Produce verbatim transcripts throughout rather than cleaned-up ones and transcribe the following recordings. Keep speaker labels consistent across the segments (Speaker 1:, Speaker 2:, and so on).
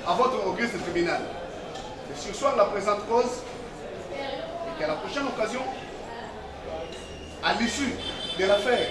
Speaker 1: à votre auguste tribunal de surseoir la présente cause et qu'à la prochaine occasion, à l'issue de l'affaire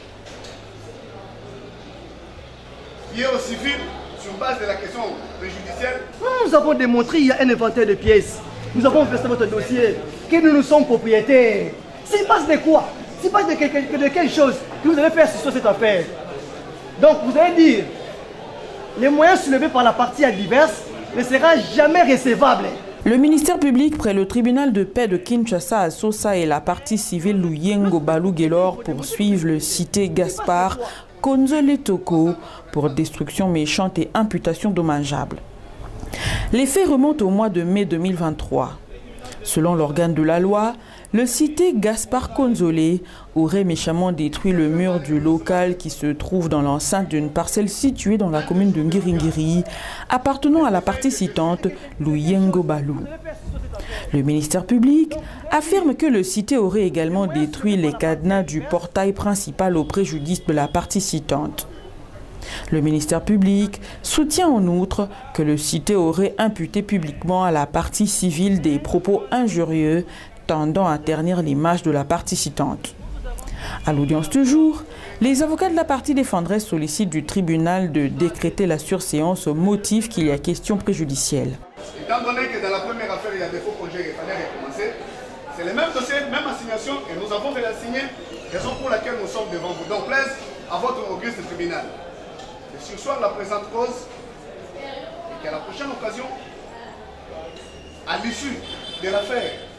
Speaker 1: qui est au civil, sur base de la question préjudicielle.
Speaker 2: Nous avons démontré il y a un inventaire de pièces. Nous avons versé votre dossier, que nous nous sommes propriétaires. C'est base de quoi? C'est base de, de, de quelle chose que vous allez faire sur cette affaire? Donc vous allez dire, les moyens soulevés par la partie adverse ne sera jamais recevable.
Speaker 3: Le ministère public près le tribunal de paix de Kinshasa à Sosa et la partie civile Luyengo Balou Gelor poursuivent le cité Gaspard Konzole Toko pour destruction méchante et imputation dommageable. Les faits remontent au mois de mai deux mille vingt-trois. Selon l'organe de la loi, le cité Gaspard Konzole aurait méchamment détruit le mur du local qui se trouve dans l'enceinte d'une parcelle située dans la commune de Ngiringiri, appartenant à la partie citante Luyengo Balou. Le ministère public affirme que le cité aurait également détruit les cadenas du portail principal au préjudice de la partie citante. Le ministère public soutient en outre que le cité aurait imputé publiquement à la partie civile des propos injurieux tendant à ternir l'image de la partie citante. À l'audience du jour, les avocats de la partie défenderesse sollicitent du tribunal de décréter la surséance au motif qu'il y a question préjudicielle.
Speaker 1: Étant donné que dans la première affaire, il y a des faux projets, il fallait recommencer. C'est le même dossier, même assignation, et nous avons réassigné, raison pour laquelle nous sommes devant vous. Donc, plaise à votre auguste tribunal de surseoir la présente cause et qu'à la prochaine occasion, à l'issue de l'affaire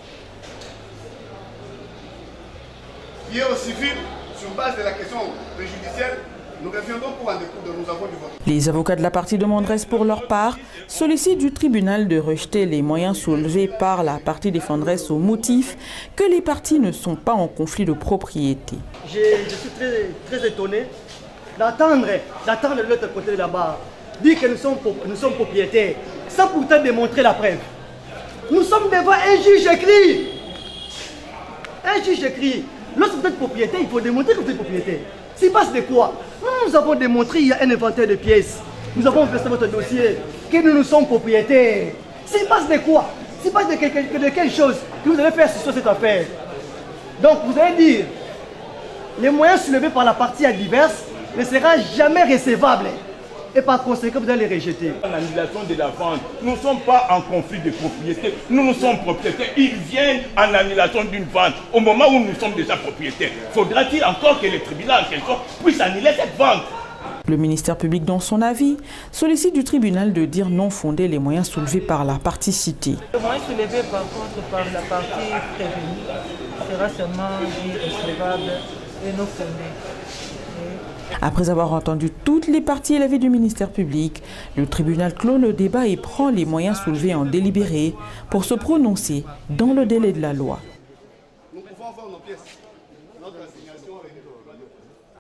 Speaker 1: qui est au civil, sur base de la question préjudicielle, nous reviendrons pour en découdre, nous avons du vote.
Speaker 3: Les avocats de la partie demanderesse, pour leur part, sollicitent du tribunal de rejeter les moyens soulevés par la partie défenderesse au motif que les parties ne sont pas en conflit de propriété.
Speaker 2: Je, je suis très, très étonné d'attendre d'attendre de l'autre côté de là-bas, dire que nous sommes, nous sommes propriétaires, sans pourtant démontrer la preuve. Nous sommes devant un juge écrit. Un juge écrit. Lorsque vous êtes propriétaire, il faut démontrer que vous êtes propriétaire. C'est base de quoi? Nous avons démontré il y a un inventaire de pièces. Nous avons versé votre dossier, que nous nous sommes propriétaires. C'est base de quoi? C'est base de, de, de quelle chose que vous allez faire sur cette affaire? Donc vous allez dire, les moyens soulevés par la partie adverse ne sera jamais recevable. Et par conséquent, vous allez les rejeter.
Speaker 4: L'annulation de la vente, nous ne sommes pas en conflit de propriété. Nous, nous sommes propriétaires. Ils viennent en annulation d'une vente au moment où nous sommes déjà propriétaires. Faudra-t-il encore que le tribunal en question puisse annuler cette vente?
Speaker 3: Le ministère public, dans son avis, sollicite du tribunal de dire non fondé les moyens soulevés par la partie citée.
Speaker 5: Le moyen soulevé par contre par la partie prévenue sera seulement irrecevable et non fondé.
Speaker 3: Après avoir entendu toutes les parties et l'avis du ministère public, le tribunal clôt le débat et prend les moyens soulevés en délibéré pour se prononcer dans le délai de la loi.
Speaker 1: Nous pouvons voir nos pièces.